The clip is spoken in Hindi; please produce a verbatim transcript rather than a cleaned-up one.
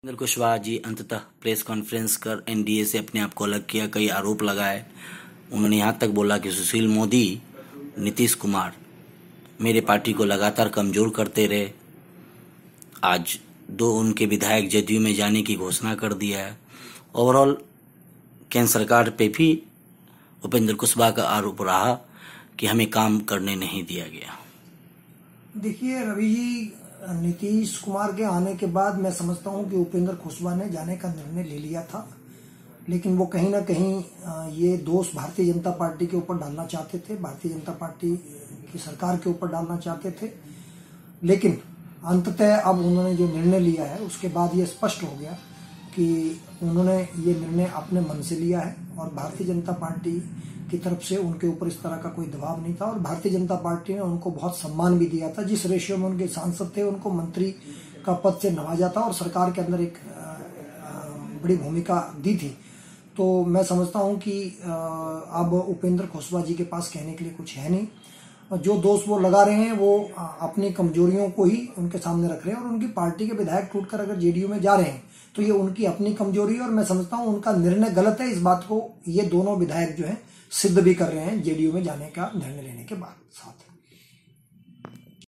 उपेंद्र कुशवाहा जी अंततः प्रेस कॉन्फ्रेंस कर एनडीए से अपने आप को अलग किया। कई आरोप लगाए। उन्होंने यहाँ तक बोला कि सुशील मोदी, नीतीश कुमार मेरे पार्टी को लगातार कमजोर करते रहे। आज दो उनके विधायक जदयू में जाने की घोषणा कर दिया है। ओवरऑल केंद्र सरकार पे भी उपेंद्र कुशवाहा का आरोप रहा कि हमें काम करने नहीं दिया गया। देखिए रवि जी, नीतीश कुमार के आने के बाद मैं समझता हूं कि उपेंद्र कुशवाहा ने जाने का निर्णय ले लिया था, लेकिन वो कहीं ना कहीं ये दोष भारतीय जनता पार्टी के ऊपर डालना चाहते थे, भारतीय जनता पार्टी की सरकार के ऊपर डालना चाहते थे। लेकिन अंततः अब उन्होंने जो निर्णय लिया है उसके बाद ये स्पष्ट हो गया कि उन्होंने ये निर्णय अपने मन से लिया है और भारतीय जनता पार्टी की तरफ से उनके ऊपर इस तरह का कोई दबाव नहीं था और भारतीय जनता पार्टी ने उनको बहुत सम्मान भी दिया था। जिस रेशियो में उनके सांसद थे उनको मंत्री का पद से नवाजा था और सरकार के अंदर एक बड़ी भूमिका दी थी। तो मैं समझता हूं कि अब उपेंद्र कुशवाहा जी के पास कहने के लिए कुछ है नहीं। जो दोष वो लगा रहे हैं वो अपनी कमजोरियों को ही उनके सामने रख रहे हैं और उनकी पार्टी के विधायक टूटकर अगर जेडीयू में जा रहे हैं तो ये उनकी अपनी कमजोरी है और मैं समझता हूं उनका निर्णय गलत है। इस बात को ये दोनों विधायक जो है सिद्ध भी कर रहे हैं जेडीयू में जाने का निर्णय लेने के बाद साथ।